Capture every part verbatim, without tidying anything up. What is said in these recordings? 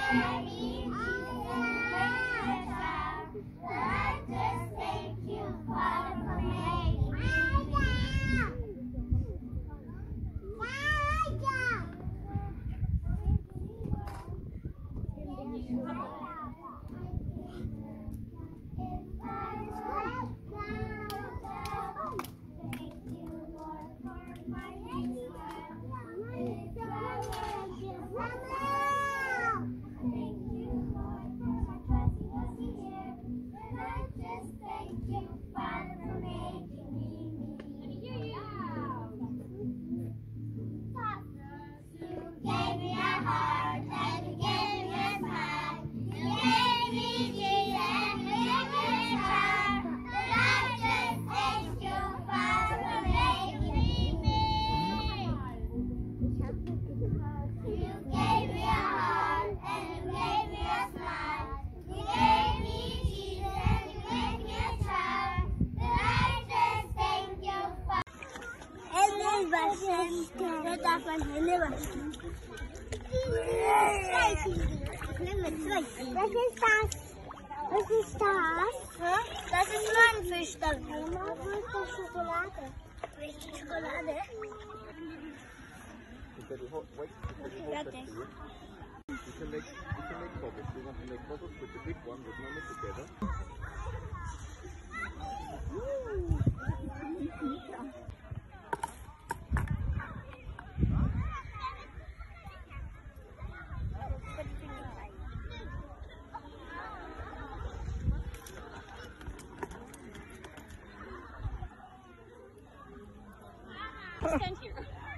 davon Hände waschen. Was ist das? Was ist das? Das ist Manfisch. Mama, wo ist die Schokolade? Welche Schokolade? Fertig. You can make, you can make bubbles. You want to make bubbles with the big one, but not together. Stand here.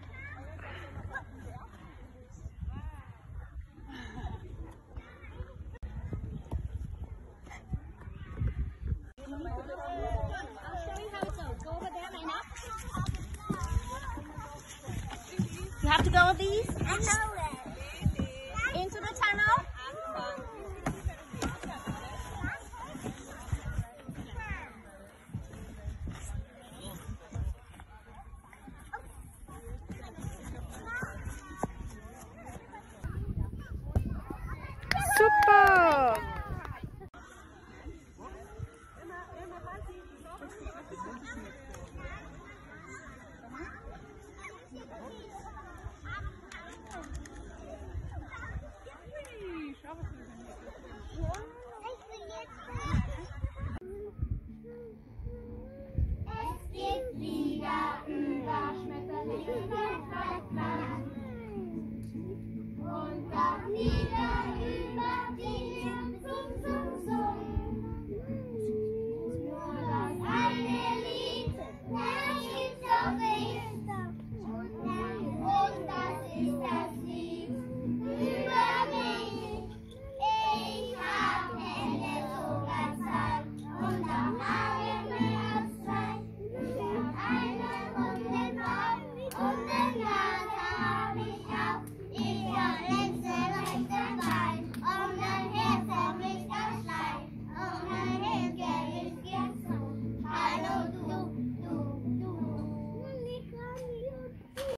You have to go with these? I know it. Into the tunnel? Super!